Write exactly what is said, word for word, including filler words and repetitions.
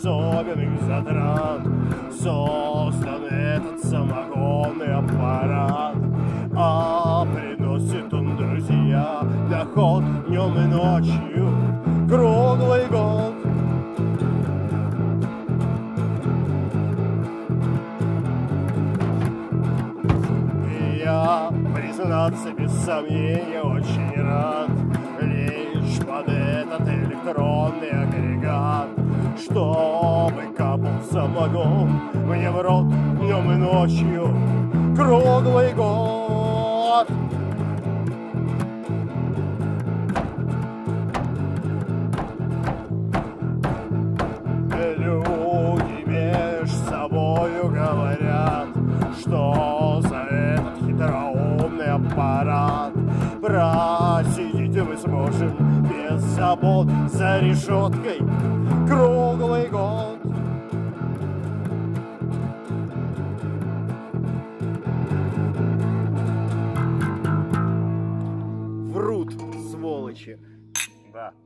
особенных затрат создан этот самогонный аппарат. А приносит он, друзья, доход днем и ночью, круглый год. И я, признаться, без сомнения, очень рад лишь под этот электронный агрегат, чтобы капал самогон мне в рот днем и ночью, круглый год. Люди меж собою говорят, что за этот хитроумный аппарат просидеть мы сможем без забот за решеткой круглый год. Врут, сволочи. Да.